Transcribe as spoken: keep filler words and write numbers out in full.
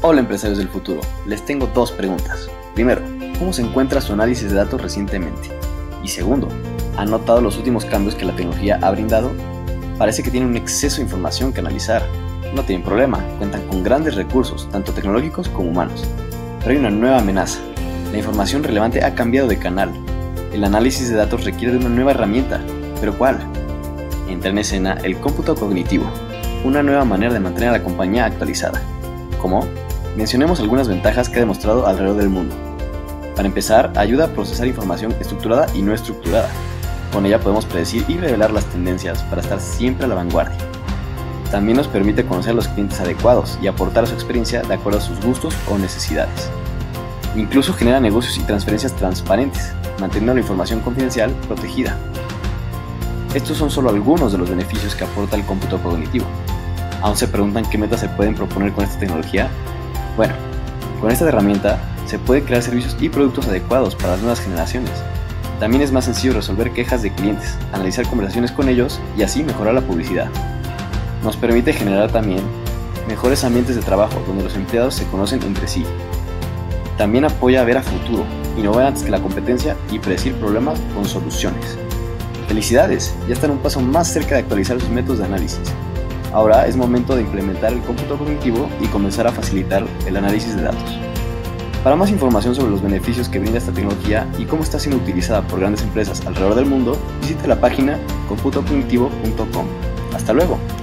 Hola empresarios del futuro, les tengo dos preguntas. Primero, ¿cómo se encuentra su análisis de datos recientemente? Y segundo, ¿han notado los últimos cambios que la tecnología ha brindado? Parece que tienen un exceso de información que analizar. No tienen problema, cuentan con grandes recursos, tanto tecnológicos como humanos. Pero hay una nueva amenaza. La información relevante ha cambiado de canal. El análisis de datos requiere de una nueva herramienta. ¿Pero cuál? Entra en escena el cómputo cognitivo, una nueva manera de mantener a la compañía actualizada. ¿Cómo? Mencionemos algunas ventajas que ha demostrado alrededor del mundo. Para empezar, ayuda a procesar información estructurada y no estructurada. Con ella podemos predecir y revelar las tendencias para estar siempre a la vanguardia. También nos permite conocer a los clientes adecuados y aportar su experiencia de acuerdo a sus gustos o necesidades. Incluso genera negocios y transferencias transparentes, manteniendo la información confidencial protegida. Estos son solo algunos de los beneficios que aporta el cómputo cognitivo. ¿Aún se preguntan qué metas se pueden proponer con esta tecnología? Bueno, con esta herramienta se puede crear servicios y productos adecuados para las nuevas generaciones. También es más sencillo resolver quejas de clientes, analizar conversaciones con ellos y así mejorar la publicidad. Nos permite generar también mejores ambientes de trabajo donde los empleados se conocen entre sí. También apoya a ver a futuro, innovar antes que la competencia y predecir problemas con soluciones. ¡Felicidades! Ya están un paso más cerca de actualizar sus métodos de análisis. Ahora es momento de implementar el cómputo cognitivo y comenzar a facilitar el análisis de datos. Para más información sobre los beneficios que brinda esta tecnología y cómo está siendo utilizada por grandes empresas alrededor del mundo, visite la página cómputo cognitivo punto com. ¡Hasta luego!